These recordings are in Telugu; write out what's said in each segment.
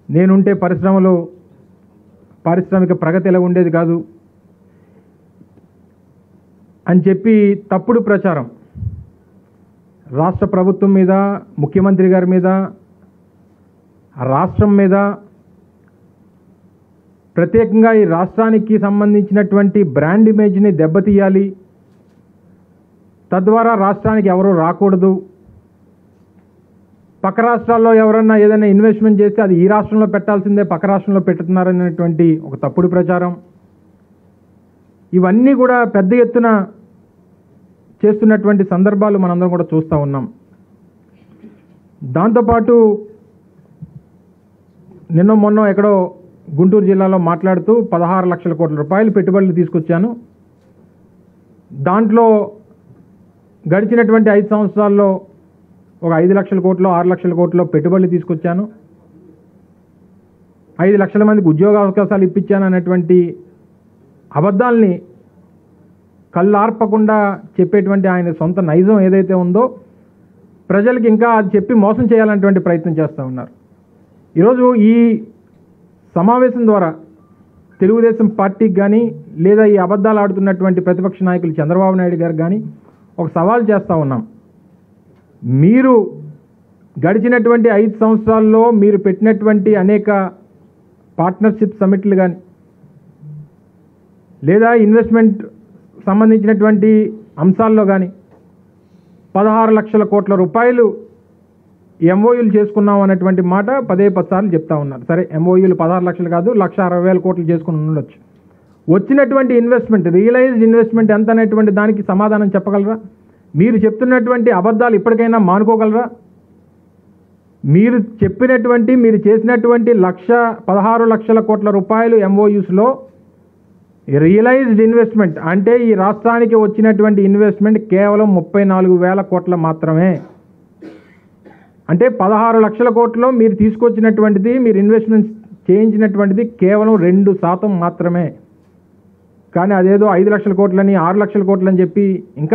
నేనుంటే పారిశ్రామిక ప్రగతి ఎలా ఉండేది కాదు అని చెప్పి తప్పుడు ప్రచారం రాష్ట్ర ప్రభుత్వం మీద, ముఖ్యమంత్రి గారి మీద, రాష్ట్రం మీద, ప్రత్యేకంగా ఈ రాష్ట్రానికి సంబంధించినటువంటి బ్రాండ్ ఇమేజ్ని దెబ్బతీయాలి, తద్వారా రాష్ట్రానికి ఎవరూ రాకూడదు, పక్క రాష్ట్రాల్లో ఎవరన్నా ఏదైనా ఇన్వెస్ట్మెంట్ చేస్తే అది ఈ రాష్ట్రంలో పెట్టాల్సిందే పక్క రాష్ట్రంలో పెట్టుతున్నారనేటువంటి ఒక తప్పుడు ప్రచారం, ఇవన్నీ కూడా పెద్ద ఎత్తున చేస్తున్నటువంటి సందర్భాలు మనందరం కూడా చూస్తూ ఉన్నాం. దాంతోపాటు నిన్న మొన్న ఎక్కడో గుంటూరు జిల్లాలో మాట్లాడుతూ 16 లక్షల కోట్ల రూపాయలు పెట్టుబడులు తీసుకొచ్చాను, దాంట్లో గడిచినటువంటి 5 సంవత్సరాల్లో ఒక 5 లక్షల కోట్లు 6 లక్షల కోట్లు పెట్టుబడులు తీసుకొచ్చాను, 5 లక్షల మందికి ఉద్యోగ అవకాశాలు ఇప్పించాను అనేటువంటి అబద్ధాలని కళ్ళార్పకుండా చెప్పేటువంటి ఆయన సొంత నైజం ఏదైతే ఉందో ప్రజలకు ఇంకా అది చెప్పి మోసం చేయాలనేటువంటి ప్రయత్నం చేస్తూ ఉన్నారు. ఈరోజు ఈ సమావేశం ద్వారా తెలుగుదేశం పార్టీకి కానీ లేదా ఈ అబద్ధాలు ఆడుతున్నటువంటి ప్రతిపక్ష నాయకులు చంద్రబాబు నాయుడు గారు కానీ ఒక సవాల్ చేస్తూ ఉన్నాం. మీరు గడిచినటువంటి 5 సంవత్సరాల్లో మీరు పెట్టినటువంటి అనేక పార్ట్నర్షిప్ సమిట్లు కానీ లేదా ఇన్వెస్ట్మెంట్ సంబంధించినటువంటి అంశాల్లో కానీ 16 లక్షల కోట్ల రూపాయలు ఎంఓయూలు చేసుకున్నాం అనేటువంటి మాట 10 సార్లు చెప్తా ఉన్నారు. సరే, ఎంఓయూలు 16 లక్షలు కాదు, 1,60,000 కోట్లు చేసుకుని ఉండొచ్చు. వచ్చినటువంటి ఇన్వెస్ట్మెంట్, రియలైజ్డ్ ఇన్వెస్ట్మెంట్ ఎంత అనేటువంటి దానికి సమాధానం చెప్పగలరా? మీరు చెప్తున్నటువంటి అబద్ధాలు ఇప్పటికైనా మానుకోగలరా? మీరు చెప్పినటువంటి, మీరు చేసినటువంటి 16 లక్షల కోట్ల రూపాయలు ఎంఓయూస్లో రియలైజ్డ్ ఇన్వెస్ట్మెంట్ అంటే ఈ రాష్ట్రానికి వచ్చినటువంటి ఇన్వెస్ట్మెంట్ కేవలం 34,000 కోట్ల మాత్రమే. అంటే 16 లక్షల కోట్లలో మీరు తీసుకొచ్చినటువంటిది, మీరు ఇన్వెస్ట్మెంట్ చేయించినటువంటిది కేవలం 2% మాత్రమే. కానీ అదేదో 5 లక్షల కోట్లని 6 లక్షల కోట్లని చెప్పి ఇంకా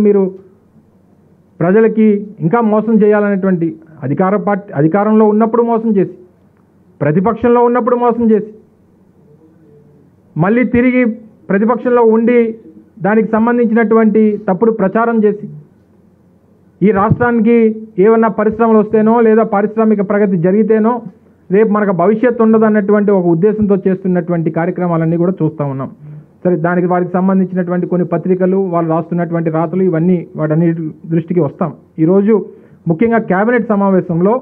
ప్రజలకి ఇంకా మోసం చేయాలనేటువంటి అధికారంలో ఉన్నప్పుడు మోసం చేసి, ప్రతిపక్షంలో ఉన్నప్పుడు మోసం చేసి, మళ్ళీ తిరిగి ప్రతిపక్షంలో ఉండి దానికి సంబంధించినటువంటి తప్పుడు ప్రచారం చేసి ఈ రాష్ట్రానికి ఏమన్నా పరిశ్రమలు వస్తేనో లేదా పారిశ్రామిక ప్రగతి జరిగితేనో రేపు మనకు భవిష్యత్తు ఉండదు అన్నటువంటి ఒక ఉద్దేశంతో చేస్తున్నటువంటి కార్యక్రమాలన్నీ కూడా చూస్తూ ఉన్నాం. సరే, దానికి వారికి సంబంధించినటువంటి కొన్ని పత్రికలు వాళ్ళు రాస్తున్నటువంటి రాతలు ఇవన్నీ వాటన్నిటి దృష్టికి వస్తాం. ఈరోజు ముఖ్యంగా కేబినెట్ సమావేశంలో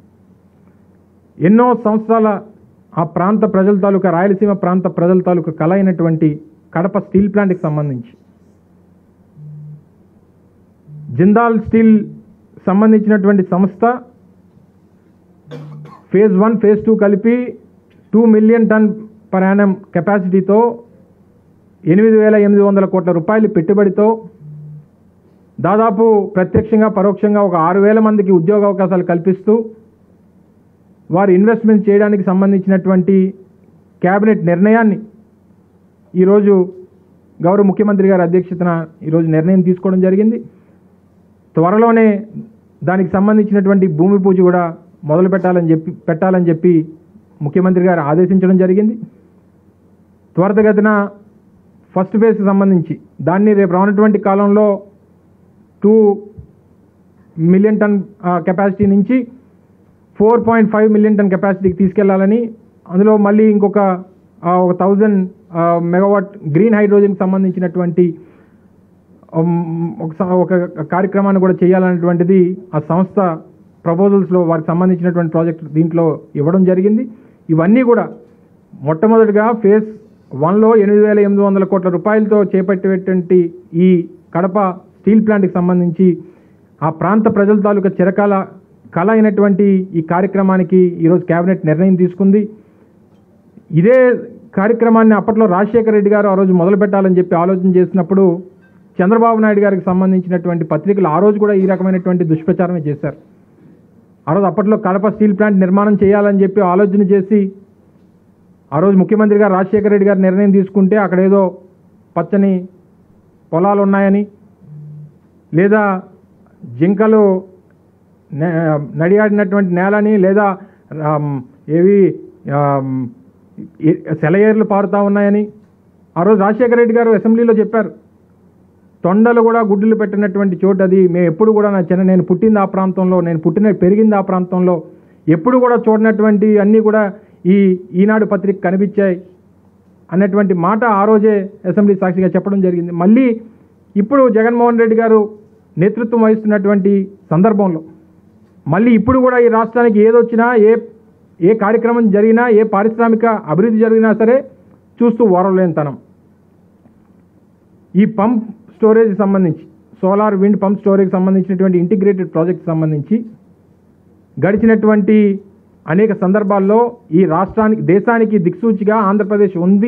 ఎన్నో సంవత్సరాల ఆ ప్రాంత ప్రజల తాలూకా, రాయలసీమ ప్రాంత ప్రజల తాలూకా కళ అయినటువంటి కడప స్టీల్ ప్లాంట్కి సంబంధించి జిందాల్ స్టీల్ సంబంధించినటువంటి సంస్థ ఫేజ్ 1, ఫేజ్ 2 కలిపి 2 మిలియన్ టన్ పర్ యానం కెపాసిటీతో 8,800 కోట్ల రూపాయలు పెట్టుబడితో దాదాపు ప్రత్యక్షంగా పరోక్షంగా ఒక 6,000 మందికి ఉద్యోగ అవకాశాలు కల్పిస్తూ వారు ఇన్వెస్ట్మెంట్ చేయడానికి సంబంధించినటువంటి క్యాబినెట్ నిర్ణయాన్ని ఈరోజు గౌరవ ముఖ్యమంత్రి గారి అధ్యక్షతన ఈరోజు నిర్ణయం తీసుకోవడం జరిగింది. త్వరలోనే దానికి సంబంధించినటువంటి భూమి పూజ కూడా మొదలు పెట్టాలని చెప్పి ముఖ్యమంత్రి గారు ఆదేశించడం జరిగింది. త్వరితగతిన ఫస్ట్ ఫేజ్ సంబంధించి దాన్ని రేపు రానున్నటువంటి కాలంలో 2 మిలియన్ టన్ కెపాసిటీ నుంచి 4.5 మిలియన్ టన్ కెపాసిటీకి తీసుకెళ్లాలని, అందులో మళ్ళీ ఇంకొక 1,000 మెగావాట్ గ్రీన్ హైడ్రోజన్కి సంబంధించినటువంటి ఒక కార్యక్రమాన్ని కూడా చేయాలనేటువంటిది ఆ సంస్థ ప్రపోజల్స్లో వారికి సంబంధించినటువంటి ప్రాజెక్ట్ దీంట్లో ఇవ్వడం జరిగింది. ఇవన్నీ కూడా మొట్టమొదటిగా ఫేజ్ 1లో 8,800 కోట్ల రూపాయలతో చేపట్టేటువంటి ఈ కడప స్టీల్ ప్లాంట్కి సంబంధించి ఆ ప్రాంత ప్రజల తాలూకా చిరకాల కళ అయినటువంటి ఈ కార్యక్రమానికి ఈరోజు కేబినెట్ నిర్ణయం తీసుకుంది. ఇదే కార్యక్రమాన్ని అప్పట్లో రాజశేఖర రెడ్డి గారు ఆ రోజు మొదలు పెట్టాలని చెప్పి ఆలోచన చేసినప్పుడు చంద్రబాబు నాయుడు గారికి సంబంధించినటువంటి పత్రికలు ఆ రోజు కూడా ఈ రకమైనటువంటి దుష్ప్రచారమే చేశారు. ఆ రోజు అప్పట్లో కడప స్టీల్ ప్లాంట్ నిర్మాణం చేయాలని చెప్పి ఆలోచన చేసి ఆ రోజు ముఖ్యమంత్రి గారు రాజశేఖర రెడ్డి గారు నిర్ణయం తీసుకుంటే అక్కడ ఏదో పచ్చని పొలాలు ఉన్నాయని లేదా జింకలు నడియాడినటువంటి నేలని లేదా ఏవి సెలయేర్లు పారుతూ ఉన్నాయని ఆ రోజు రాజశేఖర రెడ్డి గారు అసెంబ్లీలో చెప్పారు. తొండలు కూడా గుడ్డులు పెట్టినటువంటి చోటు అది. మేము ఎప్పుడు కూడా నేను పుట్టింది ఆ ప్రాంతంలో, నేను పెరిగింది ఆ ప్రాంతంలో, ఎప్పుడు కూడా చూడనటువంటి అన్నీ కూడా ఈనాడు పత్రిక కనిపించాయి అన్నటువంటి మాట ఆ రోజే అసెంబ్లీ సాక్షిగా చెప్పడం జరిగింది. మళ్ళీ ఇప్పుడు జగన్మోహన్ రెడ్డి గారు నేతృత్వం వహిస్తున్నటువంటి సందర్భంలో మళ్ళీ ఇప్పుడు కూడా ఈ రాష్ట్రానికి ఏదొచ్చినా, ఏ కార్యక్రమం జరిగినా, ఏ పారిశ్రామిక అభివృద్ధి జరిగినా సరే చూస్తూ ఓరలేనితనం. ఈ పంప్ స్టోరేజ్ సంబంధించి, సోలార్ విండ్ పంప్ స్టోరేజ్ సంబంధించినటువంటి ఇంటిగ్రేటెడ్ ప్రాజెక్ట్ సంబంధించి గడిచినటువంటి అనేక సందర్భాల్లో ఈ రాష్ట్రానికి, దేశానికి దిక్సూచిగా ఆంధ్రప్రదేశ్ ఉంది.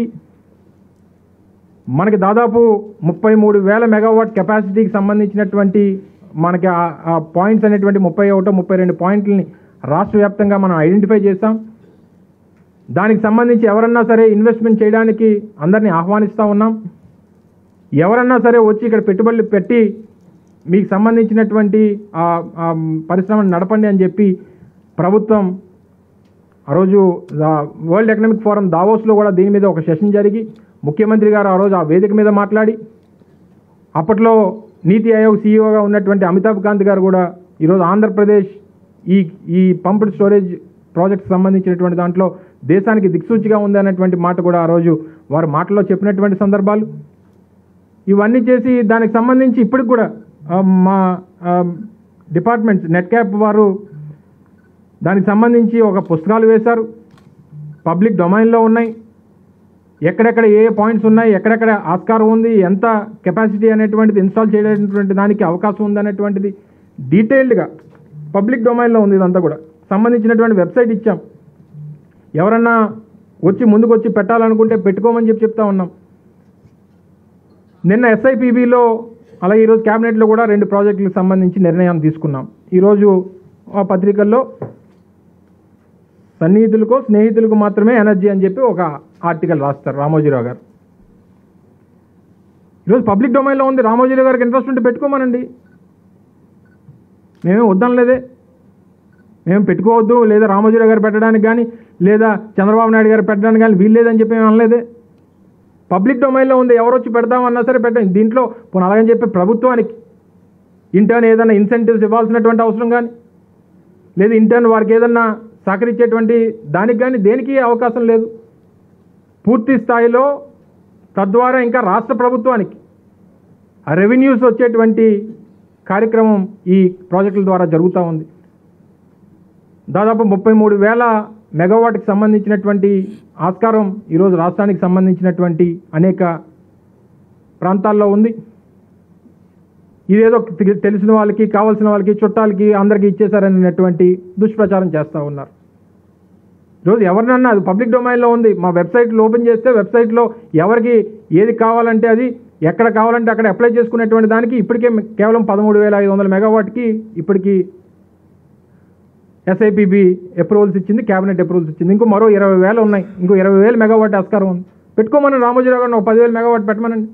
మనకి దాదాపు 33,000 మెగావాట్ కెపాసిటీకి సంబంధించినటువంటి మనకి ఆ పాయింట్స్ అనేటువంటి 31-32 పాయింట్లని రాష్ట్ర వ్యాప్తంగా మనం ఐడెంటిఫై చేస్తాం. దానికి సంబంధించి ఎవరన్నా సరే ఇన్వెస్ట్మెంట్ చేయడానికి అందరినీ ఆహ్వానిస్తూ ఉన్నాం. ఎవరన్నా సరే వచ్చి ఇక్కడ పెట్టుబడులు పెట్టి మీకు సంబంధించినటువంటి పరిశ్రమను నడపండి అని చెప్పి ప్రభుత్వం ఆ రోజు వరల్డ్ ఎకనామిక్ ఫోరం దావోస్లో కూడా దీని మీద ఒక సెషన్ జరిగి ముఖ్యమంత్రి గారు ఆ రోజు ఆ వేదిక మీద మాట్లాడి, అప్పట్లో నీతి ఆయోగ్ సీఈఓగా ఉన్నటువంటి అమితాబ్ కాంత్ గారు కూడా ఈరోజు ఆంధ్రప్రదేశ్ ఈ పంప్డ్ స్టోరేజ్ ప్రాజెక్ట్ సంబంధించినటువంటి దాంట్లో దేశానికి దిక్సూచిగా ఉంది అన్నటువంటి మాట కూడా ఆ రోజు వారు మాటల్లో చెప్పినటువంటి సందర్భాలు. ఇవన్నీ చేసి దానికి సంబంధించి ఇప్పటికి కూడా మా డిపార్ట్మెంట్స్ నెట్ క్యాప్ వారు దానికి సంబంధించి ఒక పుస్తకాలు వేశారు, పబ్లిక్ డొమైన్లో ఉన్నాయి. ఎక్కడెక్కడ ఏ పాయింట్స్ ఉన్నాయి, ఎక్కడెక్కడ ఆస్కారం ఉంది, ఎంత కెపాసిటీ అనేటువంటిది ఇన్స్టాల్ చేయడానికి దానికి అవకాశం ఉంది అనేటువంటిది డీటెయిల్డ్గా పబ్లిక్ డొమైన్లో ఉంది. ఇదంతా కూడా సంబంధించినటువంటి వెబ్సైట్ ఇచ్చాం. ఎవరన్నా ముందుకు వచ్చి పెట్టాలనుకుంటే పెట్టుకోమని చెప్తా ఉన్నాం. నిన్న SIPBలో అలాగే ఈరోజు క్యాబినెట్లో కూడా 2 ప్రాజెక్టులకు సంబంధించి నిర్ణయం తీసుకున్నాం. ఈరోజు ఆ పత్రికల్లో సన్నిహితులకు స్నేహితులకు మాత్రమే ఎనర్జీ అని చెప్పి ఒక ఆర్టికల్ రాస్తారు రామోజీరావు గారు. ఈరోజు పబ్లిక్ డొమైన్లో ఉంది. రామోజీరావు గారికి ఇంట్రెస్ట్ ఉంటే పెట్టుకోమనండి, మేమేం వద్దనలేదే. మేము పెట్టుకోవద్దు లేదా రామోజీరావు గారు పెట్టడానికి కానీ లేదా చంద్రబాబు నాయుడు గారు పెట్టడానికి కానీ వీల్లేదని చెప్పి మేము అనలేదే. పబ్లిక్ డొమైన్లో ఉంది, ఎవరు వచ్చి పెడదామన్నా సరే పెట్టండి. దీంట్లో అలాగని చెప్పి ప్రభుత్వానికి ఇంటర్న్ ఏదైనా ఇన్సెంటివ్స్ ఇవ్వాల్సినటువంటి అవసరం కానీ లేదు ఇంటర్న్ వారికి ఏదన్నా సహకరించేటువంటి దానికి కానీ దేనికి అవకాశం లేదు. పూర్తి స్థాయిలో తద్వారా ఇంకా రాష్ట్ర ప్రభుత్వానికి రెవెన్యూస్ వచ్చేటువంటి కార్యక్రమం ఈ ప్రాజెక్టుల ద్వారా జరుగుతూ ఉంది. దాదాపు 33,000 మెగావాట్కి సంబంధించినటువంటి ఆస్కారం ఈరోజు రాష్ట్రానికి సంబంధించినటువంటి అనేక ప్రాంతాల్లో ఉంది. ఇదేదో తెలిసిన వాళ్ళకి, కావాల్సిన వాళ్ళకి, చుట్టాలకి అందరికీ ఇచ్చేశారనేటువంటి దుష్ప్రచారం చేస్తూ ఉన్నారు. ఈరోజు ఎవరినన్నా అది పబ్లిక్ డొమైన్లో ఉంది. మా వెబ్సైట్లో ఓపెన్ చేస్తే వెబ్సైట్లో ఎవరికి ఏది కావాలంటే అది, ఎక్కడ కావాలంటే అక్కడ అప్లై చేసుకునేటువంటి దానికి ఇప్పటికే కేవలం 13,500 మెగావాట్కి ఇప్పటికీ SIPB అప్రూవల్స్ ఇచ్చింది, క్యాబినెట్ అప్రూవల్స్ ఇచ్చింది. ఇంకో మరో 20,000 ఉన్నాయి. ఇంకో 20,000 మెగావాట్ ఆస్కారం ఉంది. పెట్టుకోమని రామోజీరావు గారిని ఒక 10,000 మెగావాట్ పెట్టమనండి.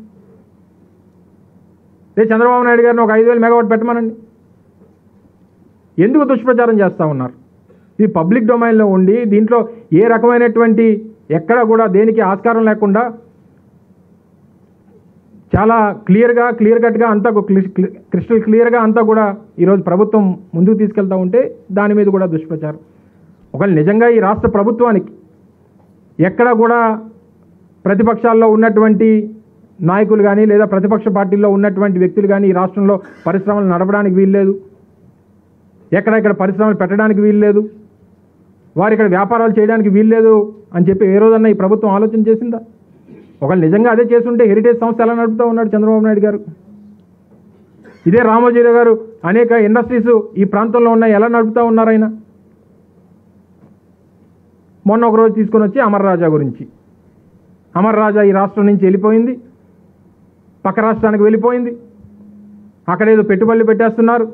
లేదు చంద్రబాబు నాయుడు గారిని ఒక 5,000 మెగావాట్ పెట్టమనండి. ఎందుకు దుష్ప్రచారం చేస్తూ ఉన్నారు? ఇది పబ్లిక్ డొమైన్లో ఉండి దీంట్లో ఏ రకమైనటువంటి ఎక్కడ కూడా దేనికి ఆస్కారం లేకుండా చాలా క్లియర్ కట్గా అంతా క్రిస్టల్ క్లియర్గా అంతా కూడా ఈరోజు ప్రభుత్వం ముందుకు తీసుకెళ్తూ ఉంటే దాని మీద కూడా దుష్ప్రచారం. ఒకవేళ నిజంగా ఈ రాష్ట్ర ప్రభుత్వానికి ఎక్కడ కూడా ప్రతిపక్షాల్లో ఉన్నటువంటి నాయకులు కానీ లేదా ప్రతిపక్ష పార్టీల్లో ఉన్నటువంటి వ్యక్తులు కానీ ఈ రాష్ట్రంలో పరిశ్రమలు నడపడానికి వీల్లేదు, ఎక్కడెక్కడ పరిశ్రమలు పెట్టడానికి వీల్లేదు, వారు ఇక్కడ వ్యాపారాలు చేయడానికి వీల్లేదు అని చెప్పి ఏ రోజన్నా ఈ ప్రభుత్వం ఆలోచన చేసిందా? ఒకవేళ నిజంగా అదే చేస్తుంటే హెరిటేజ్ సంస్థ ఎలా నడుపుతూ ఉన్నాడు చంద్రబాబు నాయుడు గారు? ఇదే రామోజీరావు గారు అనేక ఇండస్ట్రీస్ ఈ ప్రాంతంలో ఉన్నాయి, ఎలా నడుపుతూ ఉన్నారు ఆయన? మొన్న ఒకరోజు తీసుకొని వచ్చి అమర్ రాజా గురించి, అమర్ రాజా ఈ రాష్ట్రం నుంచి వెళ్ళిపోయింది, పక్క రాష్ట్రానికి వెళ్ళిపోయింది, అక్కడేదో పెట్టుబడులు పెట్టేస్తున్నారు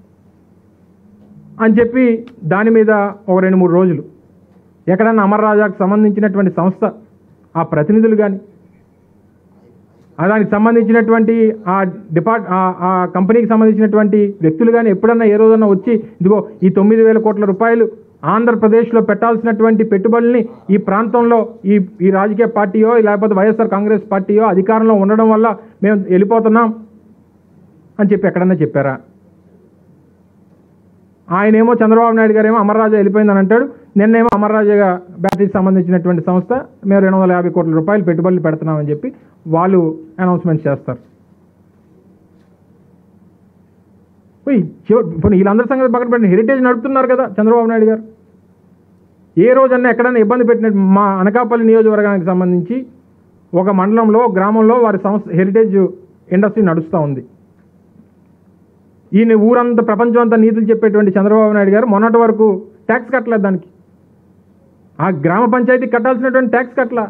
అని చెప్పి దాని మీద ఒక 2-3 రోజులు ఎక్కడన్నా అమర్ రాజాకు సంబంధించినటువంటి సంస్థ ఆ ప్రతినిధులు కానీ దానికి సంబంధించినటువంటి ఆ కంపెనీకి సంబంధించినటువంటి వ్యక్తులు కానీ ఎప్పుడన్నా ఏ రోజన్నా వచ్చి ఇదిగో ఈ 9,000 కోట్ల రూపాయలు ఆంధ్రప్రదేశ్లో పెట్టాల్సినటువంటి పెట్టుబడుల్ని ఈ ప్రాంతంలో ఈ రాజకీయ పార్టీయో లేకపోతే వైఎస్ఆర్ కాంగ్రెస్ పార్టీయో అధికారంలో ఉండడం వల్ల మేము వెళ్ళిపోతున్నాం అని చెప్పి ఎక్కడన్నా చెప్పారా? ఆయనేమో చంద్రబాబు నాయుడు గారేమో అమర్రాజా వెళ్ళిపోయిందని అంటాడు. నిన్నేమో అమర్రాజా బ్యాటరీకి సంబంధించినటువంటి సంస్థ మేము 250 కోట్ల రూపాయలు పెట్టుబడులు పెడుతున్నామని చెప్పి వాళ్ళు అనౌన్స్మెంట్ చేస్తారు. వీళ్ళందరి సంగతి పక్కన పెట్టిన హెరిటేజ్ నడుపుతున్నారు కదా చంద్రబాబు నాయుడు గారు. ఏ రోజన్నా ఎక్కడైనా ఇబ్బంది పెట్టినట్టు మా అనకాపల్లి నియోజకవర్గానికి సంబంధించి ఒక మండలంలో గ్రామంలో వారి సంస్థ హెరిటేజ్ ఇండస్ట్రీ నడుస్తూ ఉంది. ఈయన ఊరంతా ప్రపంచం అంతా నీతులు చెప్పేటువంటి చంద్రబాబు నాయుడు గారు మొన్నటి వరకు ట్యాక్స్ కట్టలేదు. దానికి ఆ గ్రామ పంచాయతీకి కట్టాల్సినటువంటి ట్యాక్స్ కట్టలా.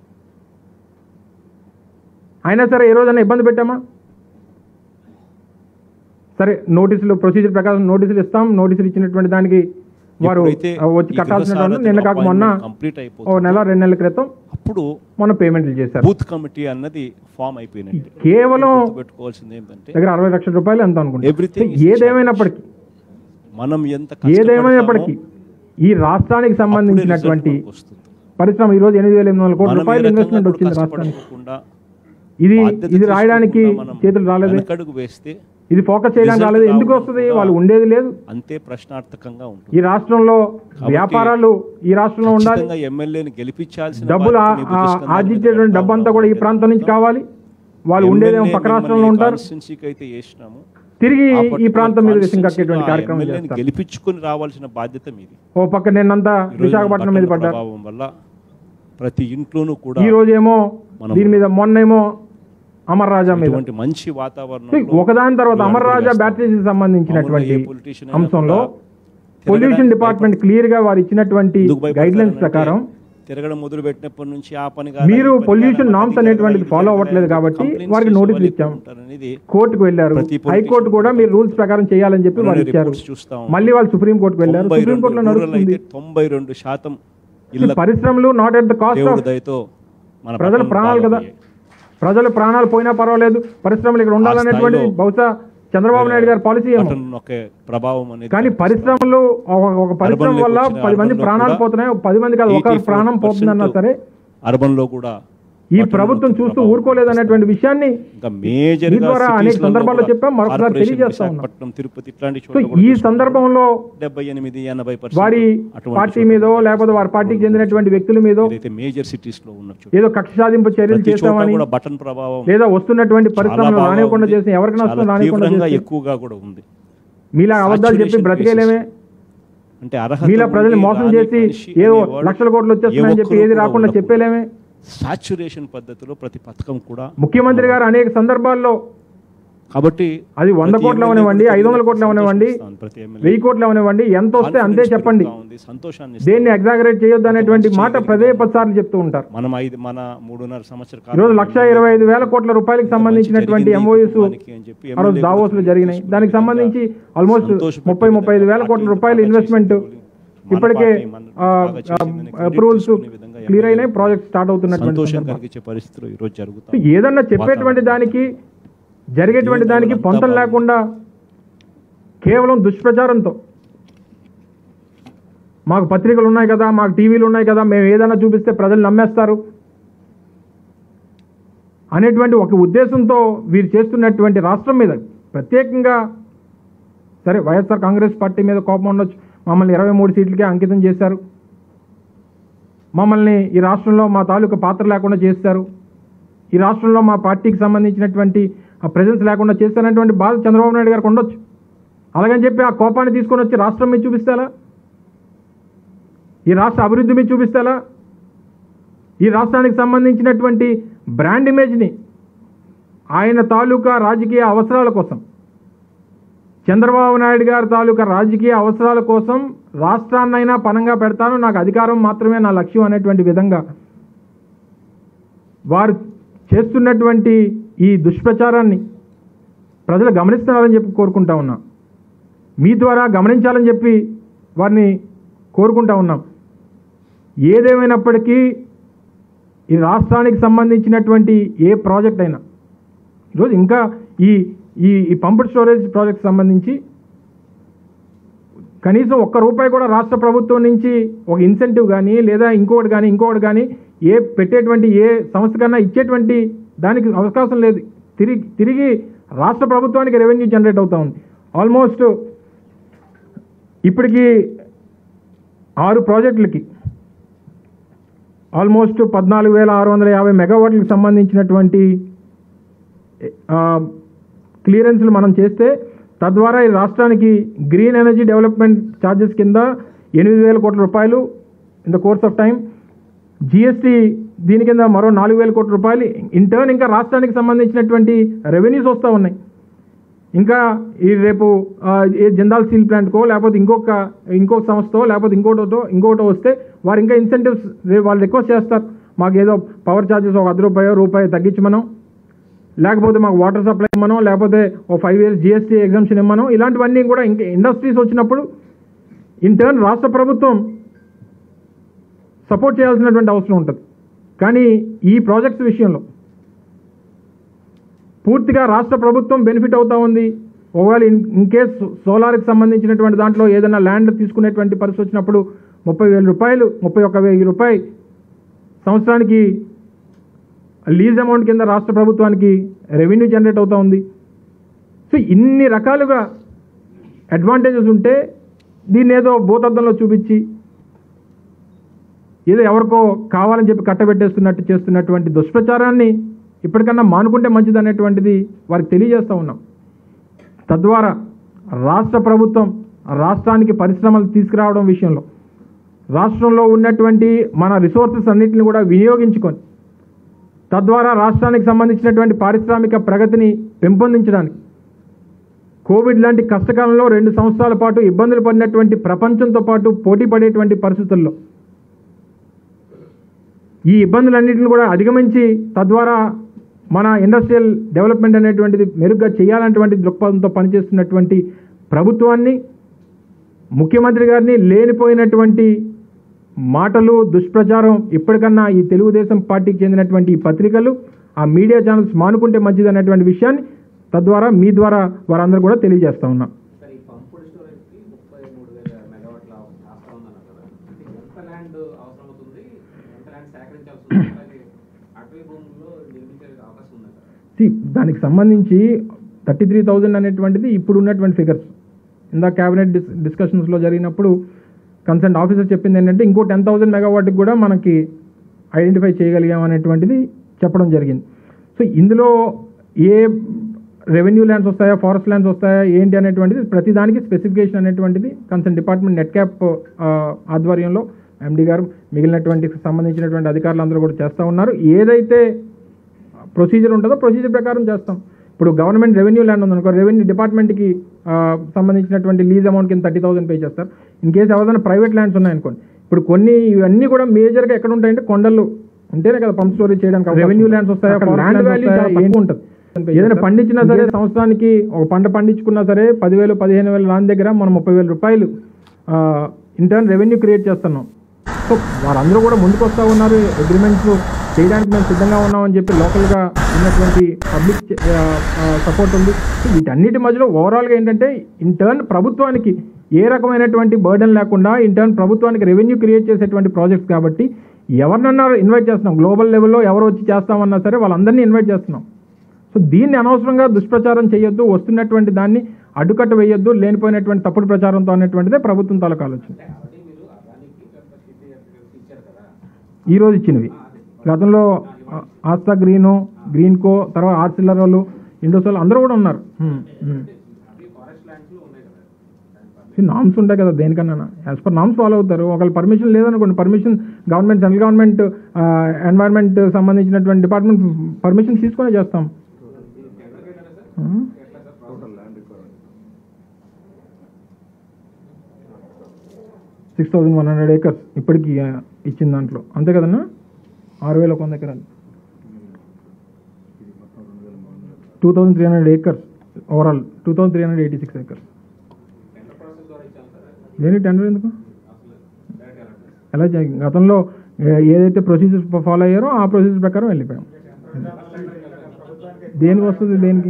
అయినా సరే ఏ రోజైనా ఇబ్బంది పెట్టామా? సరే నోటీసులు ప్రొసీజర్ ప్రకారం నోటీసులు ఇస్తాం. నోటీసులు ఇచ్చినటువంటి దానికి వారు వచ్చి కట్టాల్సినటువంటి నిన్న కాక మొన్న ఓ నెల 2 నెలల క్రితం అప్పుడు మొన్న పేమెంట్లు చేశారు. బూత్ కమిటీ అన్నది ఫామ్ అయిపోయింది. కేవలం దగ్గర 60 లక్షల రూపాయలు ఎంత అనుకుంటున్నాం. ఏదేమైనప్పటికీ ఈ రాష్ట్రానికి సంబంధించినటువంటి పరిశ్రమ ఈరోజు 8,800 కోట్ల రూపాయలు ఇన్వెస్ట్మెంట్ వచ్చింది రాష్ట్రానికి. ఇది రాయడానికి చేతులు రాలేదు, ఇది ఫోకస్ చేయడానికి రాలేదు. ఎందుకు వస్తుంది? వాళ్ళు ఉండేది లేదు, అంతే ప్రశ్నార్థకంగా ఉంటుంది. ఈ రాష్ట్రంలో వ్యాపారాలు ఈ రాష్ట్రంలో ఉండాలి. ఎమ్మెల్యేని గెలిపించాల్సిన డబ్బులు ఆర్జించేటువంటి డబ్బు అంతా కూడా ఈ ప్రాంతం నుంచి కావాలి. వాళ్ళు ఉండేదేమో పక్క రాష్ట్రంలో ఉంటారు, తిరిగి ఈ ప్రాంతం మీద విషయం కట్టేటువంటి కార్యక్రమం గెలిపించుకుని రావాల్సిన బాధ్యత మీది. ఓ పక్క నిన్నంతా విశాఖపట్నం మీద పడ్డారు. వల్ల ప్రతి ఇంట్లోనూ కూడా ఈ రోజేమో దీని మీద, మొన్నేమో అమర్రాజా మీద మంచి వాతావరణం. ఒకదాని తర్వాత అమర్రాజా బ్యాటరీకి సంబంధించినటువంటి అంశంలో పొల్యూషన్ డిపార్ట్మెంట్ క్లియర్ గా వారు ఇచ్చినటువంటి గైడ్ లైన్స్ ప్రకారం తిరగడం మొదలు పెట్టినప్పటి నుంచి ఆ పని మీరు పొల్యూషన్ నామ్స్ అనేటువంటిది ఫాలో అవ్వట్లేదు కాబట్టి వారికి నోటీసులు ఇచ్చాం. కోర్టుకు వెళ్లారు, హైకోర్టు కూడా మీరు రూల్స్ ప్రకారం చేయాలని చెప్పి వారు ఇచ్చారు. మళ్ళీ వాళ్ళు సుప్రీం కోర్టుకు వెళ్లారు, సుప్రీం కోర్టులో నడుస్తుంది. 92% పరిశ్రమలు not at the cost of ప్రజల ప్రాణాలు కదా. ప్రజల ప్రాణాలు పోయినా పర్వాలేదు, పరిశ్రమలు ఇక్కడ ఉండాలనేటువంటి బహుశా చంద్రబాబు నాయుడు గారి పాలసీ ప్రభావం. కానీ పరిశ్రమలు ఒక పరిశ్రమ వల్ల 10 మంది ప్రాణాలు పోతున్నాయి, 10 మంది కాదు ఒక ప్రాణం పోతుందన్నా సరే అర్బన్ లో కూడా ఈ ప్రభుత్వం చూస్తూ ఊరుకోలేదు అనేటువంటి విషయాన్ని ఈ ద్వారా అనేక సందర్భాల్లో చెప్పాం, మరొకసారి తెలియజేస్తా ఉన్నాం. ఈ సందర్భంలో 78-80% వారి పార్టీ మీదో లేకపోతే వారి పార్టీకి చెందినటువంటి వ్యక్తుల మీదో మేజర్ సిటీస్ లో ఉన్నట్టు ఏదో కక్ష సాధింపు చర్యలు చేస్తామని బటన్ ప్రభావం లేదా వస్తున్నటువంటి పరిశ్రమలు రానివ్వకుండా చేసిన ఎవరికి నష్టం రానివ్వకుండా ఎక్కువగా కూడా ఉంది. మీలా అబద్ధాలు చెప్పి బ్రతికేలేమే, అంటే మీలా ప్రజల్ని మోసం చేసి ఏదో లక్షల కోట్లు వచ్చేస్తున్నాయని చెప్పి ఏది రాకుండా చెప్పేలేమే. సాచురేషన్ పద్ధతిలో ప్రతి పథకం కూడా ముఖ్యమంత్రి గారు అనేక సందర్భాల్లో కాబట్టి అది 100 కోట్లు అవనివ్వండి, 500 కోట్లు అవనివ్వండి, 1000 కోట్లు అవనివ్వండి, ఎంత వస్తే అంతే చెప్పండి, దేన్ని ఎగ్జాగరేట్ చేయొద్దు అనేటువంటి మాట 10 సార్లు చెప్తూ ఉంటారు. మన 3.5 సంవత్సరాల ఈరోజు 1,25,000 కోట్ల రూపాయలకు సంబంధించినటువంటి ఎంఓయూస్ ఆ రోజు దావోస్ లో జరిగినాయి. దానికి సంబంధించి ఆల్మోస్ట్ 30-35 కోట్ల రూపాయల ఇన్వెస్ట్మెంట్ ఇప్పటికే అప్రూవల్స్ క్లియర్ అయినాయి, ప్రాజెక్ట్ స్టార్ట్ అవుతున్నటువంటి పరిస్థితులు ఈరోజు జరుగుతాయి. ఏదన్నా చెప్పేటువంటి దానికి జరిగేటువంటి దానికి పొంతం లేకుండా కేవలం దుష్ప్రచారంతో మాకు పత్రికలు ఉన్నాయి కదా, మాకు టీవీలు ఉన్నాయి కదా, మేము ఏదైనా చూపిస్తే ప్రజలు నమ్మేస్తారు అనేటువంటి ఒక ఉద్దేశంతో వీరు చేస్తున్నటువంటి రాష్ట్రం మీద ప్రత్యేకంగా, సరే వైఎస్ఆర్ కాంగ్రెస్ పార్టీ మీద కోపం ఉండొచ్చు, మమ్మల్ని 23 సీట్లకే అంకితం చేశారు, మమ్మల్ని ఈ రాష్ట్రంలో మా తాలూకా పాత్ర లేకుండా చేస్తారు, ఈ రాష్ట్రంలో మా పార్టీకి సంబంధించినటువంటి ఆ ప్రెజెన్స్ లేకుండా చేస్తారనేటువంటి బాధ చంద్రబాబు నాయుడు గారికి ఉండొచ్చు. అలాగని చెప్పి ఆ కోపాన్ని తీసుకొని వచ్చి రాష్ట్రం మీద చూపిస్తారా, ఈ రాష్ట్ర అభివృద్ధి మీద చూపిస్తారా, ఈ రాష్ట్రానికి సంబంధించినటువంటి బ్రాండ్ ఇమేజ్ని ఆయన తాలూకా రాజకీయ అవసరాల కోసం, చంద్రబాబు నాయుడు గారి తాలూకా రాజకీయ అవసరాల కోసం రాష్ట్రాన్నైనా పనంగా పెడతాను, నాకు అధికారం మాత్రమే నా లక్ష్యం అనేటువంటి విధంగా వారు చేస్తున్నటువంటి ఈ దుష్ప్రచారాన్ని ప్రజలు గమనిస్తున్నారని చెప్పి కోరుకుంటా ఉన్నాం. మీ ద్వారా గమనించాలని చెప్పి వారిని కోరుకుంటా ఉన్నాం. ఏదేమైనప్పటికీ ఈ రాష్ట్రానికి సంబంధించినటువంటి ఏ ప్రాజెక్ట్ అయినా ఈరోజు ఇంకా ఈ పంప్డ్ స్టోరేజ్ ప్రాజెక్ట్ సంబంధించి కనీసం ఒక్క రూపాయి కూడా రాష్ట్ర ప్రభుత్వం నుంచి ఒక ఇన్సెంటివ్ కానీ లేదా ఇంకొకటి కానీ పెట్టేటువంటి ఏ సంస్థ కన్నా ఇచ్చేటువంటి దానికి అవకాశం లేదు. తిరిగి రాష్ట్ర ప్రభుత్వానికి రెవెన్యూ జనరేట్ అవుతా ఉంది. ఆల్మోస్ట్ ఇప్పటికీ 6 ప్రాజెక్టులకి ఆల్మోస్ట్ 14,650 మెగావాట్లకు సంబంధించినటువంటి క్లియరెన్స్లు మనం చేస్తే తద్వారా ఈ రాష్ట్రానికి గ్రీన్ ఎనర్జీ డెవలప్మెంట్ ఛార్జెస్ కింద 8,000 కోట్ల రూపాయలు in the course of time, GST దీని కింద మరో 4,000 కోట్ల రూపాయలు, ఇంటర్న్ ఇంకా రాష్ట్రానికి సంబంధించినటువంటి రెవెన్యూస్ వస్తూ ఉన్నాయి. ఇంకా ఈ రేపు జిందాల్ స్టీల్ ప్లాంట్కో లేకపోతే ఇంకొక సంస్థో లేకపోతే ఇంకోటో వస్తే వారు ఇంకా ఇన్సెంటివ్స్ వాళ్ళు రిక్వెస్ట్ చేస్తారు. మాకు ఏదో పవర్ ఛార్జెస్ ఒక ₹10 తగ్గించమనం, లేకపోతే మాకు వాటర్ సప్లై ఇవ్వమనం, లేకపోతే ఓ 5 years జిఎస్టీ ఎగ్జామ్షన్ ఇవ్వమనం. ఇలాంటివన్నీ కూడా ఇంకా ఇండస్ట్రీస్ వచ్చినప్పుడు ఇంటర్న్ రాష్ట్ర ప్రభుత్వం సపోర్ట్ చేయాల్సినటువంటి అవసరం ఉంటుంది. కానీ ఈ ప్రాజెక్ట్స్ విషయంలో పూర్తిగా రాష్ట్ర ప్రభుత్వం బెనిఫిట్ అవుతూ ఉంది. ఒకవేళ ఇన్ కేస్ సోలార్కి సంబంధించినటువంటి దాంట్లో ఏదైనా ల్యాండ్ తీసుకునేటువంటి పరిస్థితి వచ్చినప్పుడు ₹30,000 సంవత్సరానికి లీజ్ అమౌంట్ కింద రాష్ట్ర ప్రభుత్వానికి రెవెన్యూ జనరేట్ అవుతూ ఉంది. సో ఇన్ని రకాలుగా అడ్వాంటేజెస్ ఉంటే దీన్ని ఏదో భూతద్దంలో చూపించి ఏదో ఎవరికో కావాలని చెప్పి కట్టబెట్టేస్తున్నట్టు చేస్తున్నటువంటి దుష్ప్రచారాన్ని ఇప్పటికన్నా మానుకుంటే మంచిది అనేటువంటిది వారికి తెలియజేస్తూ ఉన్నాం. తద్వారా రాష్ట్ర ప్రభుత్వం రాష్ట్రానికి పరిశ్రమలు తీసుకురావడం విషయంలో రాష్ట్రంలో ఉన్నటువంటి మన రిసోర్సెస్ అన్నింటిని కూడా వినియోగించుకొని తద్వారా రాష్ట్రానికి సంబంధించినటువంటి పారిశ్రామిక ప్రగతిని పెంపొందించడానికి కోవిడ్ లాంటి కష్టకాలంలో 2 సంవత్సరాల పాటు ఇబ్బందులు పడినటువంటి ప్రపంచంతో పాటు పోటీ పడేటువంటి పరిస్థితుల్లో ఈ ఇబ్బందులన్నింటిని కూడా అధిగమించి తద్వారా మన ఇండస్ట్రియల్ డెవలప్మెంట్ అనేటువంటిది మెరుగ్గా చేయాలనేటువంటి దృక్పథంతో పనిచేస్తున్నటువంటి ప్రభుత్వాన్ని, ముఖ్యమంత్రి గారిని లేనిపోయినటువంటి మాటలు, దుష్ప్రచారం ఇప్పటికన్నా ఈ తెలుగుదేశం పార్టీకి చెందినటువంటి ఈ పత్రికలు, ఆ మీడియా ఛానల్స్ మానుకుంటే మంచిది అనేటువంటి విషయాన్ని తద్వారా మీ ద్వారా వారందరూ కూడా తెలియజేస్తా ఉన్నాం. దానికి సంబంధించి 33,000 అనేటువంటిది ఇప్పుడు ఉన్నటువంటి ఫిగర్స్. ఇందా క్యాబినెట్ డిస్కషన్స్లో జరిగినప్పుడు కన్సర్న్ ఆఫీసర్ చెప్పింది ఏంటంటే ఇంకో 10,000 మెగావాట్కి కూడా మనకి ఐడెంటిఫై చేయగలిగాం అనేటువంటిది చెప్పడం జరిగింది. సో ఇందులో ఏ రెవెన్యూ ల్యాండ్స్ వస్తాయా, ఫారెస్ట్ ల్యాండ్స్ వస్తాయా ఏంటి అనేటువంటిది ప్రతిదానికి స్పెసిఫికేషన్ అనేటువంటిది కన్సర్న్ డిపార్ట్మెంట్ నెట్ క్యాప్ ఆధ్వర్యంలో ఎండి గారు మిగిలినటువంటి సంబంధించినటువంటి అధికారులు అందరూ కూడా చేస్తూ ఉన్నారు. ఏదైతే ప్రొసీజర్ ఉంటుందో ప్రొసీజర్ ప్రకారం చేస్తాం. ఇప్పుడు గవర్నమెంట్ రెవెన్యూ ల్యాండ్ ఉందనుకో, రెవెన్యూ డిపార్ట్మెంట్కి సంబంధించినటువంటి లీజ్ అమౌంట్ కింద 30,000 పే చేస్తారు. ఇన్ కేసు ఎవరైనా ప్రైవేట్ ల్యాండ్స్ ఉన్నాయనుకోండి, ఇప్పుడు కొన్ని ఇవన్నీ కూడా మేజర్గా ఎక్కడ ఉంటాయంటే కొండలు ఉంటేనే కదా పంప్ స్టోరేజ్ చేయడానికి రెవెన్యూ ల్యాండ్స్ వస్తాయి. ల్యాండ్ వాల్యూ ఎక్కువ ఉంటుంది. ఏదైనా పండించినా సరే సంవత్సరానికి ఒక పంట పండించుకున్నా సరే 10,000 15,000 దాని దగ్గర మనం ₹30,000 ఇంటర్న్ రెవెన్యూ క్రియేట్ చేస్తున్నాం. సో వారందరూ కూడా ముందుకు వస్తూ ఉన్నారు. అగ్రిమెంట్స్ చేయడానికి మేము సిద్ధంగా ఉన్నామని చెప్పి లోకల్గా ఉన్నటువంటి పబ్లిక్ సపోర్ట్ ఉంది. వీటన్నిటి మధ్యలో ఓవరాల్గా ఏంటంటే ఇంటర్న్ ప్రభుత్వానికి ఏ రకమైనటువంటి బర్డెన్ లేకుండా ఇంటర్న్ ప్రభుత్వానికి రెవెన్యూ క్రియేట్ చేసేటువంటి ప్రాజెక్ట్స్ కాబట్టి ఎవరినన్నా ఇన్వైట్ చేస్తున్నాం. గ్లోబల్ లెవెల్లో ఎవరు వచ్చి చేస్తామన్నా సరే వాళ్ళందరినీ ఇన్వైట్ చేస్తున్నాం. సో దీన్ని అనవసరంగా దుష్ప్రచారం చేయొద్దు, వస్తున్నటువంటి దాన్ని అడ్డుకట్ట వేయొద్దు, లేనిపోయినటువంటి తప్పుడు ప్రచారంతో అనేటువంటిదే ప్రభుత్వం తాలూకు ఆలోచన. ఈరోజు ఇచ్చినవి గతంలో ఆస్తా గ్రీన్కో తర్వాత ఆర్సిల్లర్ వాళ్ళు, ఇండోస్ వాళ్ళు అందరూ కూడా ఉన్నారు. నామ్స్ ఉంటాయి కదా దేనికన్నా, యాజ్ పర్ నామ్స్ ఫాలో అవుతారు. ఒకవేళ పర్మిషన్ లేదనుకోండి, permission government central government environment సంబంధించినటువంటి డిపార్ట్మెంట్ పర్మిషన్ తీసుకునే చేస్తాం. 6,100 acres ఇప్పటికి ఇచ్చిన దాంట్లో అంతే కదన్నా, 6,100 ఎకరాలు, 2,300 acres ఓవరాల్, 2,386 acres. దేని టెండర్ ఎందుకు ఎలా గతంలో ఏదైతే ప్రొసీజర్స్ ఫాలో అయ్యారో ఆ ప్రొసీజర్ ప్రకారం వెళ్ళిపోయాం. దేనికి వస్తుంది దేనికి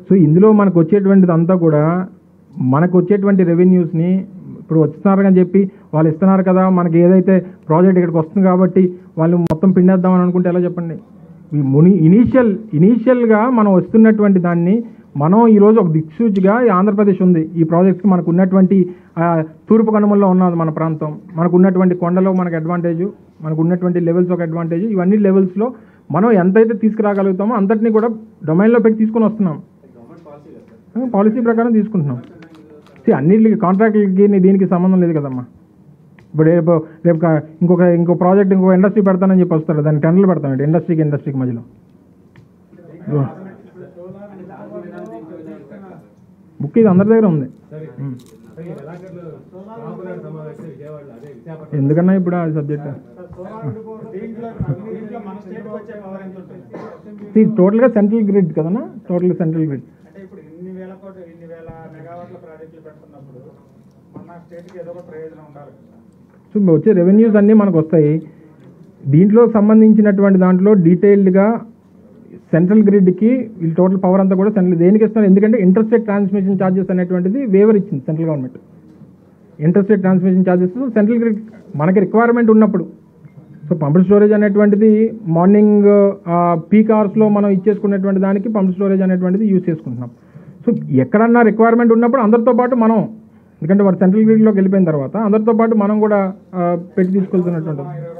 సో ఇందులో మనకు వచ్చేటువంటిది అంతా కూడా మనకు వచ్చేటువంటి రెవెన్యూస్ని ఇప్పుడు వస్తున్నారని చెప్పి వాళ్ళు ఇస్తున్నారు కదా, మనకి ఏదైతే ప్రాజెక్ట్ ఇక్కడికి వస్తుంది కాబట్టి వాళ్ళు మొత్తం పిండేద్దామని అనుకుంటే ఎలా చెప్పండి. ఈ ఇనీషియల్గా మనం వస్తున్నటువంటి దాన్ని మనం ఈరోజు ఒక దిక్సూచిగా ఈ ఆంధ్రప్రదేశ్ ఉంది. ఈ ప్రాజెక్ట్స్కి మనకు ఉన్నటువంటి తూర్పు కనుమల్లో ఉన్నది మన ప్రాంతం, మనకు ఉన్నటువంటి కొండలో మనకు అడ్వాంటేజ్, మనకు ఉన్నటువంటి లెవెల్స్ ఒక అడ్వాంటేజ్. ఇవన్నీ లెవెల్స్లో మనం ఎంతైతే తీసుకురాగలుగుతామో అంతటినీ కూడా డొమైన్లో పెట్టి తీసుకొని వస్తున్నాం. పాలసీ ప్రకారం తీసుకుంటున్నాం. అన్నిటికి కాంట్రాక్ట్లకి దీనికి సంబంధం లేదు కదమ్మా. ఇప్పుడు రేపు ఇంకో ప్రాజెక్ట్ ఇంకో ఇండస్ట్రీ పెడతానని చెప్పి వస్తారు, దాన్ని టెండర్లు పెడతానండి ఇండస్ట్రీకి మధ్యలో. బుక్ ఇది అందరి దగ్గర ఉంది. ఎందుకన్నా ఇప్పుడు అది సబ్జెక్ట్ టోటల్గా సెంట్రల్ గ్రిడ్ కదన్నా, టోటల్ సెంట్రల్ గ్రిడ్. సో వచ్చే రెవెన్యూస్ అన్నీ మనకు వస్తాయి. దీంట్లో సంబంధించినటువంటి దాంట్లో డీటెయిల్డ్గా సెంట్రల్ గ్రిడ్కి వీళ్ళు టోటల్ పవర్ అంతా కూడా సెంట్రల్ దేనికి ఇస్తున్నారు, ఎందుకంటే ఇంటర్స్టేట్ ట్రాన్స్మిషన్ ఛార్జెస్ అనేటువంటిది వేవర్ ఇచ్చింది central government. Interstate transmission charges central grid మనకి రిక్వైర్మెంట్ ఉన్నప్పుడు. సో పంప్డ్ స్టోరేజ్ అనేటువంటిది మార్నింగ్ పీక్ అవర్స్లో మనం ఇచ్చేసుకునేటువంటి దానికి పంప్డ్ స్టోరేజ్ అనేటువంటిది యూజ్ చేసుకుంటున్నాం. సో ఎక్కడన్నా రిక్వైర్మెంట్ ఉన్నప్పుడు అందరితో పాటు మనం, ఎందుకంటే వాడు సెంట్రల్ గ్రిడ్లోకి వెళ్ళిపోయిన తర్వాత అందరితో పాటు మనం కూడా పెట్టి తీసుకెళ్తున్నటువంటి.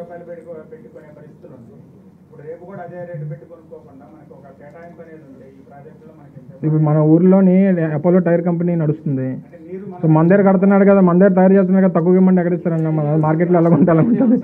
ఇప్పుడు మన ఊర్లోని అపోలో టైర్ కంపెనీ నడుస్తుంది. సో మన దగ్గర కడుతున్నాడు కదా, మన దగ్గర తయారు చేస్తున్నాడు కదా, తక్కువ ఇవ్వమంటే ఎక్కడ ఇస్తారన్న, మన మార్కెట్లో ఎలా ఉంటే అలా ఉంటుంది.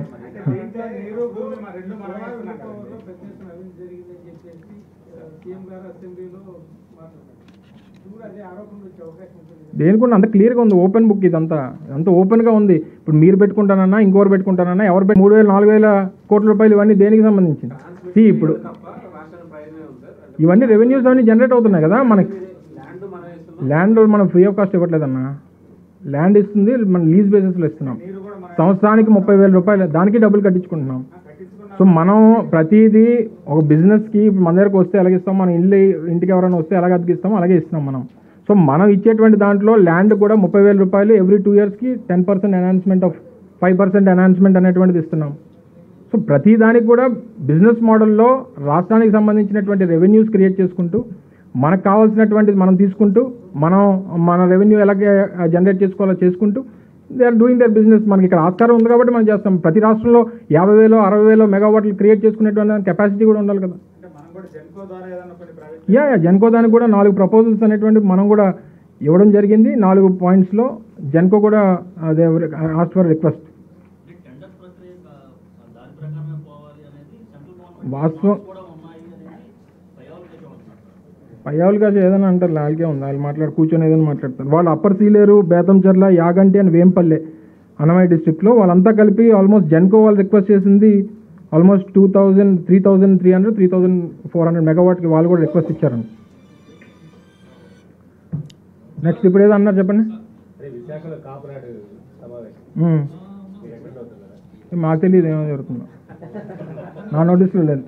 దేనికుండా అంత క్లియర్గా ఉంది, ఓపెన్ బుక్ ఇదంతా అంత ఓపెన్గా ఉంది. ఇప్పుడు మీరు పెట్టుకుంటానన్నా ఇంకోరు పెట్టుకుంటానన్నా ఎవరు 3,000-4,000 కోట్ల రూపాయలు ఇవన్నీ దేనికి సంబంధించింది? ఇప్పుడు ఇవన్నీ రెవెన్యూస్ అవన్నీ జనరేట్ అవుతున్నాయి కదా మనకి. ల్యాండ్ మనం ఫ్రీ ఆఫ్ కాస్ట్ ఇవ్వట్లేదన్నా, ల్యాండ్ ఇస్తుంది మనం లీజ్ బేసిస్లో ఇస్తున్నాం. సంవత్సరానికి 30,000 రూపాయలు దానికి డబ్బులు కట్టించుకుంటున్నాం. సో మనం ప్రతిదీ ఒక బిజినెస్కి ఇప్పుడు మన దగ్గరకు వస్తే ఎలాగ ఇస్తాం, మన ఇంటికి ఎవరైనా వస్తే ఎలాగ అతికిస్తామో అలాగే ఇస్తున్నాం మనం. సో మనం ఇచ్చేటువంటి దాంట్లో ల్యాండ్ కూడా 30,000 రూపాయలు ఎవ్రీ 2 ఇయర్స్కి 10% ఎన్హాన్స్మెంట్ ఆఫ్ 5% ఎన్హాన్స్మెంట్ అనేటువంటిది ఇస్తున్నాం. సో ప్రతి దానికి కూడా బిజినెస్ మోడల్లో రాష్ట్రానికి సంబంధించినటువంటి రెవెన్యూస్ క్రియేట్ చేసుకుంటూ మనకు కావాల్సినటువంటిది మనం తీసుకుంటూ మన రెవెన్యూ ఎలాగే జనరేట్ చేసుకోవాలో చేసుకుంటూ they are doing their business. మనకి ఇక్కడ ఆస్కారం ఉంది కాబట్టి మనం చేస్తాం. ప్రతి రాష్ట్రంలో 50,000-60,000 మెగావాట్లు క్రియేట్ చేసుకునేటువంటి కెపాసిటీ కూడా ఉండాలి కదా. జెన్కో దానికి కూడా 4 ప్రపోజల్స్ అనేటువంటి మనం కూడా ఇవ్వడం జరిగింది. 4 పాయింట్స్లో జెన్కో కూడా దే ఆస్క్డ్ ఫర్ రిక్వెస్ట్. వాస్తవం పయ్యావులుగా ఏదైనా అంటారు, వాళ్ళకే ఉంది, వాళ్ళు కూర్చొని ఏదైనా మాట్లాడతారు. వాళ్ళు అప్పర్ సీలేరు, బేతంచెర్ల, యాగంటి అండ్ వేంపల్లె అన్నమయ్య డిస్ట్రిక్ట్లో వాళ్ళంతా కలిపి ఆల్మోస్ట్ జెన్కో వాళ్ళు రిక్వెస్ట్ చేసింది ఆల్మోస్ట్ 3,300, 3,400 మెగావాట్కి వాళ్ళు కూడా రిక్వెస్ట్ ఇచ్చారండి. నెక్స్ట్ ఇప్పుడు ఏదో అన్నారు చెప్పండి. మాకు తెలియదు ఏమో జరుగుతుందో, నా నోటీసులో లేదు.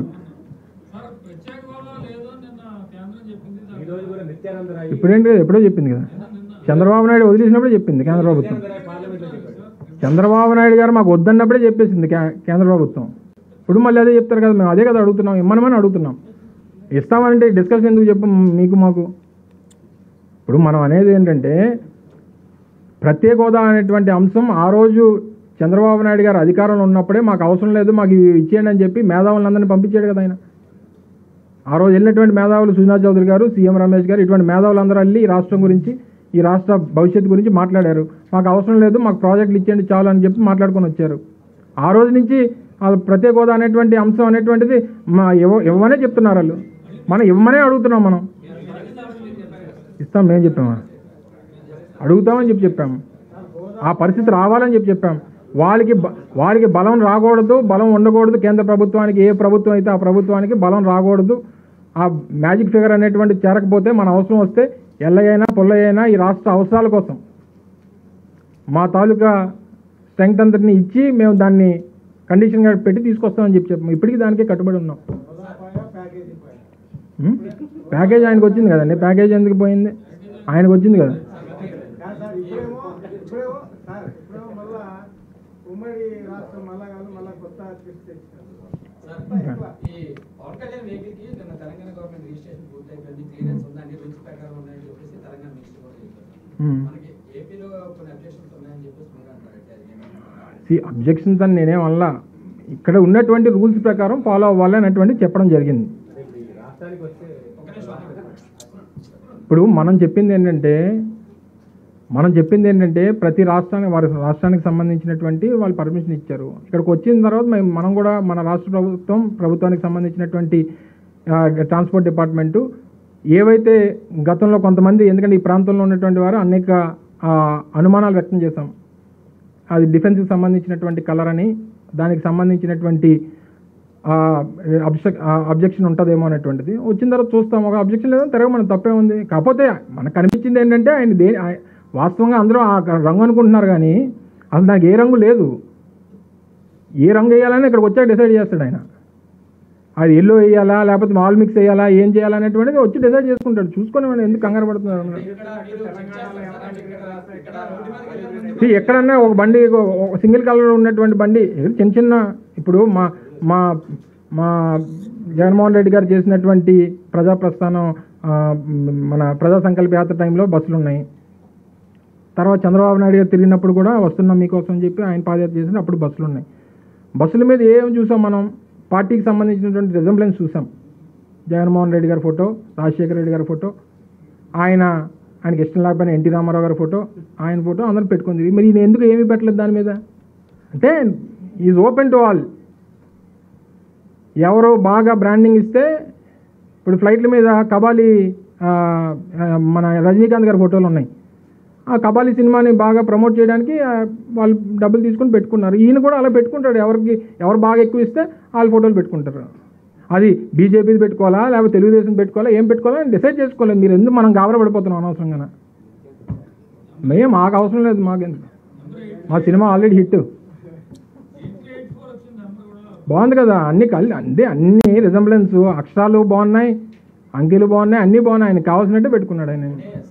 ఇప్పుడేంటి ఎప్పుడో చెప్పింది కదా, చంద్రబాబు నాయుడు వదిలేసినప్పుడే చెప్పింది కేంద్ర ప్రభుత్వం. చంద్రబాబు నాయుడు గారు మాకు వద్దన్నప్పుడే చెప్పేసింది కేంద్ర ప్రభుత్వం. ఇప్పుడు మళ్ళీ అదే చెప్తారు కదా, మేము అదే కదా అడుగుతున్నాం, ఇమ్మనమని అడుగుతున్నాం. ఇస్తామంటే డిస్కషన్ ఎందుకు చెప్పం మీకు మాకు. ఇప్పుడు మనం అనేది ఏంటంటే ప్రత్యేక హోదా అనేటువంటి అంశం ఆ రోజు చంద్రబాబు నాయుడు గారు అధికారంలో ఉన్నప్పుడే మాకు అవసరం లేదు, మాకు ఇచ్చేయండి అని చెప్పి మేధావులందరినీ పంపించాడు కదా ఆయన. ఆ రోజు వెళ్ళినటువంటి మేధావులు సుజనా చౌదరి గారు, సీఎం రమేష్ గారు, ఇటువంటి మేధావులందరూ వెళ్ళి ఈ రాష్ట్రం గురించి, ఈ రాష్ట్ర భవిష్యత్తు గురించి మాట్లాడారు. మాకు అవసరం లేదు, మాకు ప్రాజెక్టులు ఇచ్చేయండి చాలు అని చెప్పి మాట్లాడుకొని వచ్చారు. ఆ రోజు నుంచి ప్రత్యేక హోదా అనేటువంటి అంశం అనేటువంటిది ఇవ్వమనే చెప్తున్నారు వాళ్ళు. మనం ఇవ్వమనే అడుగుతున్నాం. మనం ఇస్తాం నేను చెప్పామా, అడుగుతామని చెప్పాము. ఆ పరిస్థితి రావాలని చెప్పాము. వాళ్ళకి బలం రాకూడదు, బలం ఉండకూడదు. కేంద్ర ప్రభుత్వానికి ఏ ప్రభుత్వం అయితే ఆ ప్రభుత్వానికి బలం రాకూడదు. ఆ మ్యాజిక్ ఫిగర్ అనేటువంటి చేరకపోతే మన అవసరం వస్తే ఎల్లయ్యైనా పొల్లయ్యైనా ఈ రాష్ట్ర అవసరాల కోసం మా తాలూకా స్ట్రెంగ్త్ అంతటిని ఇచ్చి మేము దాన్ని కండిషన్గా పెట్టి తీసుకొస్తామని చెప్పాము. ఇప్పటికీ దానికే కట్టుబడి ఉన్నాం. ప్యాకేజ్ ఆయనకు వచ్చింది కదండి, ప్యాకేజ్ ఎందుకు పోయింది? ఆయనకు వచ్చింది కదా. అబ్జెక్షన్స్ అని నేనేం వల్ల ఇక్కడ ఉన్నటువంటి రూల్స్ ప్రకారం ఫాలో అవ్వాలి అనేటువంటి చెప్పడం జరిగింది. ఇప్పుడు మనం చెప్పింది ఏంటంటే ప్రతి రాష్ట్రానికి వారి రాష్ట్రానికి సంబంధించినటువంటి వాళ్ళు పర్మిషన్ ఇచ్చారు. ఇక్కడికి వచ్చిన తర్వాత మనం కూడా మన రాష్ట్ర ప్రభుత్వానికి సంబంధించినటువంటి ట్రాన్స్పోర్ట్ డిపార్ట్మెంటు ఏవైతే గతంలో కొంతమంది, ఎందుకంటే ఈ ప్రాంతంలో ఉన్నటువంటి వారు అనేక అనుమానాలు వ్యక్తం చేశాం. అది డిఫెన్స్కి సంబంధించినటువంటి కలర్ అని, దానికి సంబంధించినటువంటి అబ్జెక్షన్ ఉంటుందేమో అనేటువంటిది. వచ్చిన తర్వాత చూస్తాం, ఒక అబ్జెక్షన్ లేదని తిరగ మనకు తప్పే ఉంది. కాకపోతే మనకు కనిపించింది ఏంటంటే ఆయన వాస్తవంగా అందరూ ఆ రంగు అనుకుంటున్నారు, కానీ అసలు నాకు ఏ రంగు లేదు. ఏ రంగు వేయాలని ఇక్కడికి వచ్చాక డిసైడ్ చేస్తాడు ఆయన. అది ఎల్లో వేయాలా లేకపోతే మాల్ మిక్స్ వేయాలా, ఏం చేయాలా అనేటువంటిది వచ్చి డిసైడ్ చేసుకుంటాడు. చూసుకొని మనం ఎందుకు కంగారు పడుతున్నారు? ఎక్కడన్నా ఒక బండి, సింగిల్ కలర్ ఉన్నటువంటి బండి, చిన్న చిన్న, ఇప్పుడు మా జగన్మోహన్ రెడ్డి గారు చేసినటువంటి ప్రజా ప్రస్థానం, మన ప్రజా సంకల్ప యాత్ర టైంలో బస్సులు ఉన్నాయి. తర్వాత చంద్రబాబు నాయుడు గారు తిరిగినప్పుడు కూడా వస్తున్నాం మీకోసం అని చెప్పి ఆయన పాదయాత్ర చేసిన అప్పుడు బస్సులు ఉన్నాయి. బస్సుల మీద ఏం చూసాం మనం? పార్టీకి సంబంధించినటువంటి రిజంబ్లెన్స్ చూసాం. జగన్మోహన్ రెడ్డి గారి ఫోటో, రాజశేఖర రెడ్డి గారి ఫోటో, ఆయనకి ఇష్టం లేకపోయినా ఎన్టీ రామారావు గారి ఫోటో, ఆయన ఫోటో అందరూ పెట్టుకుంది. మరి ఈయన ఎందుకు ఏమీ పెట్టలేదు దాని మీద? అంటే ఈజ్ ఓపెన్ టు ఆల్. ఎవరు బాగా బ్రాండింగ్ ఇస్తే, ఇప్పుడు ఫ్లైట్ల మీద కబాలి మన రజనీకాంత్ గారి ఫోటోలు ఉన్నాయి. ఆ కబాలి సినిమాని బాగా ప్రమోట్ చేయడానికి వాళ్ళు డబ్బులు తీసుకొని పెట్టుకున్నారు. ఈయన కూడా అలా పెట్టుకుంటాడు. ఎవరు బాగా ఎక్కువ ఇస్తే వాళ్ళ ఫోటోలు పెట్టుకుంటారు. అది బీజేపీది పెట్టుకోవాలా లేకపోతే తెలుగుదేశం పెట్టుకోవాలా, ఏం పెట్టుకోవాలా అని డిసైడ్ చేసుకోలేదు. మీరు ఎందుకు మనం గాబరా పడిపోతున్నాం అనవసరంగా? మాకు అవసరం లేదు, మాకెందుకు? మా సినిమా ఆల్రెడీ హిట్ బాగుంది కదా. అన్ని రిజంబ్లెన్స్, అక్షరాలు బాగున్నాయి, అంకెలు బాగున్నాయి, అన్నీ బాగున్నాయి. ఆయనకు కావాల్సినట్టే పెట్టుకున్నాడు ఆయన.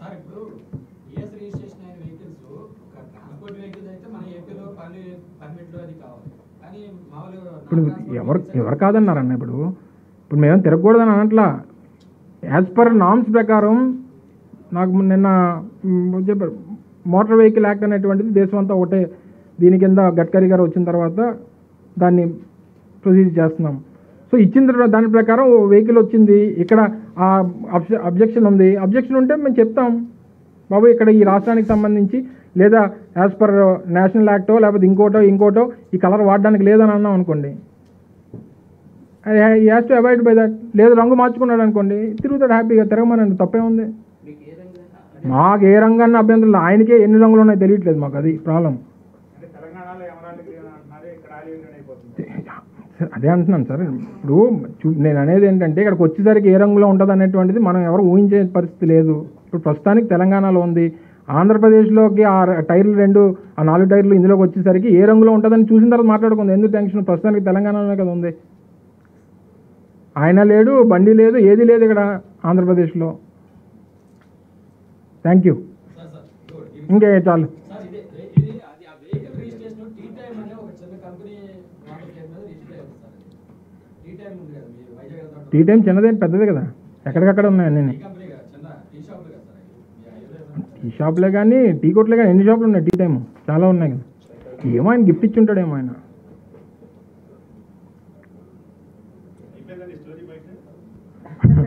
ఇప్పుడు ఎవరు కాదన్నారన్న? ఇప్పుడు మేమేం తిరగకూడదని అనట్లా. యాజ్ పర్ నామ్స్ ప్రకారం నాకు నిన్న చెప్పారు, మోటార్ వెహికల్ యాక్ట్ అనేటువంటిది దేశం అంతా ఒకటే. దీని కింద గడ్కరీ గారు వచ్చిన తర్వాత దాన్ని ప్రొసీడ్ చేస్తున్నాం. సో ఇచ్చిన తర్వాత దాని ప్రకారం వెహికల్ వచ్చింది, ఇక్కడ అబ్జెక్షన్ ఉంది. అబ్జెక్షన్ ఉంటే మేము చెప్తాం, బాబు ఇక్కడ ఈ రాష్ట్రానికి సంబంధించి లేదా యాజ్ పర్ నేషనల్ యాక్టో లేకపోతే ఇంకోటో ఈ కలర్ వాడడానికి లేదని అన్నాం అనుకోండి, ఈ has to avoid by that. లేదు రంగు మార్చుకున్నాడు అనుకోండి, తిరుగుతాడు హ్యాపీగా, తిరగమనండి, తప్పే ఉంది. మాకు ఏ రంగాన్ని అభ్యంతరం, ఆయనకే ఎన్ని రంగులు ఉన్నాయో తెలియట్లేదు మాకు, అది ప్రాబ్లం. అదే అంటున్నాను సార్. ఇప్పుడు నేను అనేది ఏంటంటే ఇక్కడికి వచ్చేసరికి ఏ రంగులో ఉంటుంది అనేటువంటిది మనం ఎవరు ఊహించే పరిస్థితి లేదు. ఇప్పుడు ప్రస్తుతానికి తెలంగాణలో ఉంది, ఆంధ్రప్రదేశ్లోకి ఆ టైర్లు 4 టైర్లు ఇందులోకి వచ్చేసరికి ఏ రంగులో ఉంటుందని చూసిన తర్వాత మాట్లాడుకుంది. ఎందుకు టెన్షన్? ప్రస్తుతానికి తెలంగాణలోనే కదా ఉంది. ఆయన లేడు, బండి లేదు, ఏది లేదు ఇక్కడ ఆంధ్రప్రదేశ్లో. Thank you. ఇంకే చాలు. టీ టైం చిన్నదే పెద్దదే కదా, ఎక్కడికక్కడ ఉన్నాయి అన్నీ. టీ షాప్లే కానీ టీ కొట్లే కానీ ఎన్ని షాపులు ఉన్నాయి, టీ టైం చాలా ఉన్నాయి కదా. ఏమో ఆయన గిఫ్ట్ ఇచ్చి ఉంటాడేమో ఆయన.